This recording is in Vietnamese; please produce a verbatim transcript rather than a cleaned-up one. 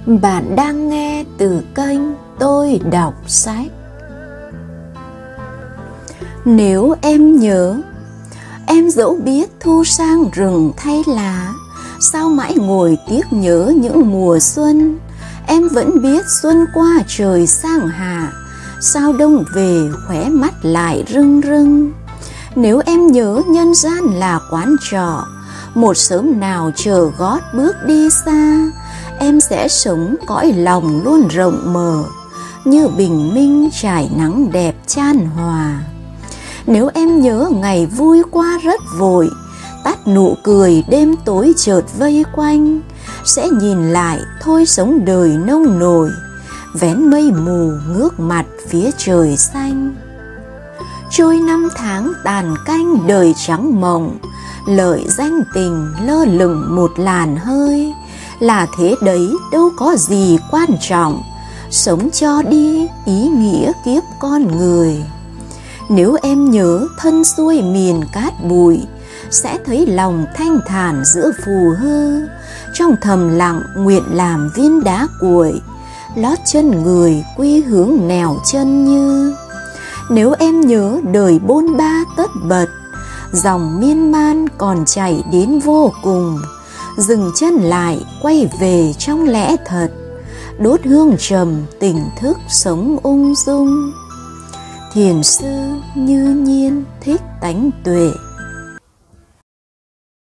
Bạn đang nghe từ kênh Tôi Đọc Sách. Nếu em nhớ, em dẫu biết thu sang rừng thay lá, sao mãi ngồi tiếc nhớ những mùa xuân. Em vẫn biết xuân qua trời sang hạ, sao đông về khóe mắt lại rưng rưng. Nếu em nhớ nhân gian là quán trọ, một sớm nào chờ gót bước đi xa, em sẽ sống cõi lòng luôn rộng mở, như bình minh trải nắng đẹp chan hòa. Nếu em nhớ ngày vui qua rất vội, tắt nụ cười đêm tối chợt vây quanh, sẽ nhìn lại thôi sống đời nông nổi, vén mây mù ngước mặt phía trời xanh. Trôi năm tháng tàn canh đời trắng mộng, lợi danh tình lơ lửng một làn hơi, là thế đấy đâu có gì quan trọng, sống cho đi ý nghĩa kiếp con người. Nếu em nhớ thân xuôi miền cát bụi, sẽ thấy lòng thanh thản giữa phù hư, trong thầm lặng nguyện làm viên đá cuội, lót chân người quy hướng nẻo chân như. Nếu em nhớ đời bôn ba tất bật, dòng miên man còn chảy đến vô cùng, dừng chân lại quay về trong lẽ thật, đốt hương trầm tỉnh thức sống ung dung. Thiền sư Như Nhiên Thích Tánh Tuệ.